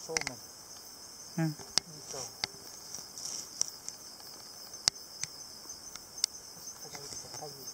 そうめん。 うん。 いいと。パスタがいいとかいい。